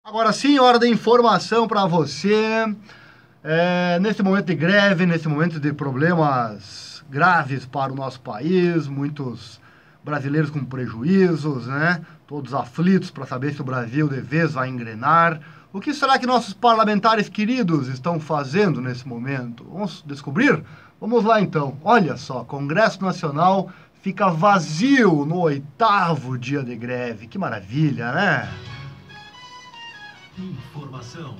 Agora sim, hora da informação para você. Nesse momento de greve, nesse momento de problemas graves para o nosso país, muitos brasileiros com prejuízos, né? Todos aflitos para saber se o Brasil de vez vai engrenar. O que será que nossos parlamentares queridos estão fazendo nesse momento? Vamos descobrir? Vamos lá então. Olha só, Congresso Nacional fica vazio no 8º dia de greve. Que maravilha, né? Informação.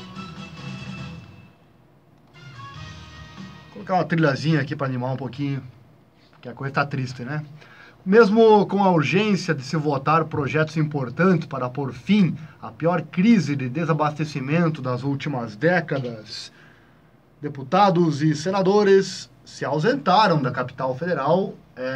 Vou colocar uma trilhazinha aqui para animar um pouquinho, porque a coisa está triste, né? Mesmo com a urgência de se votar projetos importantes para pôr fim à pior crise de desabastecimento das últimas décadas, deputados e senadores se ausentaram da capital federal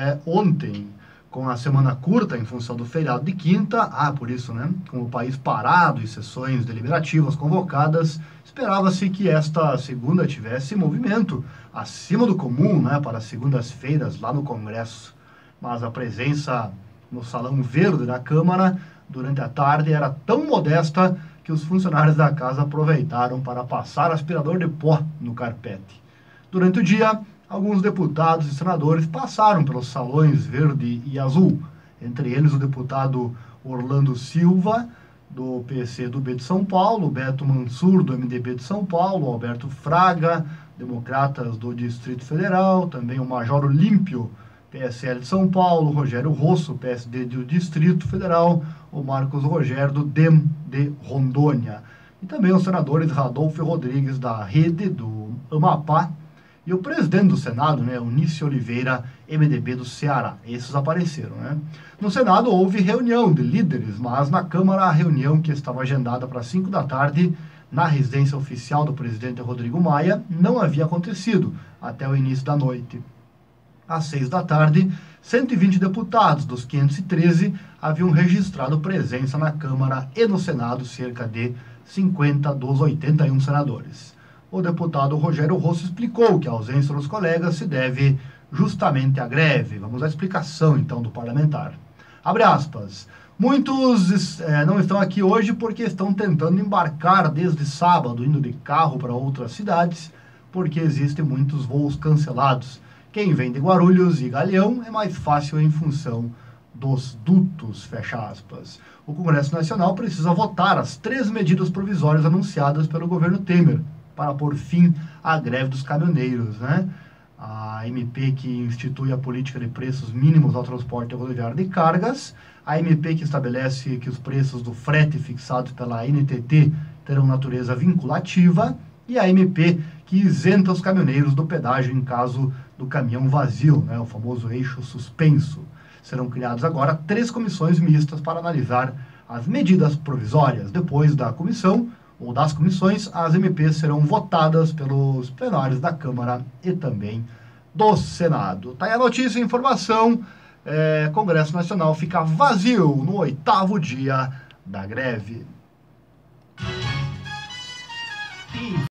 ontem, com a semana curta em função do feriado de quinta. Por isso, né? Com o país parado e sessões deliberativas convocadas, esperava-se que esta segunda tivesse movimento acima do comum, né? Para segundas-feiras lá no Congresso. Mas a presença no Salão Verde da Câmara durante a tarde era tão modesta que os funcionários da casa aproveitaram para passar aspirador de pó no carpete. Durante o dia, alguns deputados e senadores passaram pelos salões verde e azul, entre eles o deputado Orlando Silva, do PCdoB de São Paulo, Beto Mansur, do MDB de São Paulo, Alberto Fraga, Democratas do Distrito Federal, também o Major Olímpio, PSL de São Paulo, Rogério Rosso, PSD do Distrito Federal, o Marcos Rogério, do DEM de Rondônia, e também os senadores Radolfo Rodrigues, da Rede, do Amapá, e o presidente do Senado, né, Eunício Oliveira, MDB do Ceará. Esses apareceram, né? No Senado houve reunião de líderes, mas na Câmara a reunião que estava agendada para 5 da tarde, na residência oficial do presidente Rodrigo Maia, não havia acontecido até o início da noite. Às 6 da tarde, 120 deputados dos 513 haviam registrado presença na Câmara e no Senado, cerca de 50 dos 81 senadores. O deputado Rogério Rosso explicou que a ausência dos colegas se deve justamente à greve. Vamos à explicação, então, do parlamentar. Abre aspas. Muitos não estão aqui hoje porque estão tentando embarcar desde sábado, indo de carro para outras cidades, porque existem muitos voos cancelados. Quem vem de Guarulhos e Galeão é mais fácil em função dos dutos, fecha aspas. O Congresso Nacional precisa votar as 3 medidas provisórias anunciadas pelo governo Temer para pôr fim à greve dos caminhoneiros, né? A MP que institui a política de preços mínimos ao transporte rodoviário de cargas, a MP que estabelece que os preços do frete fixados pela NTT terão natureza vinculativa e a MP que isenta os caminhoneiros do pedágio em caso do caminhão vazio, né? O famoso eixo suspenso. Serão criadas agora 3 comissões mistas para analisar as medidas provisórias. Depois da comissão ou das comissões, as MPs serão votadas pelos plenários da Câmara e também do Senado. Tá aí a notícia e a informação. Congresso Nacional fica vazio no 8º dia da greve.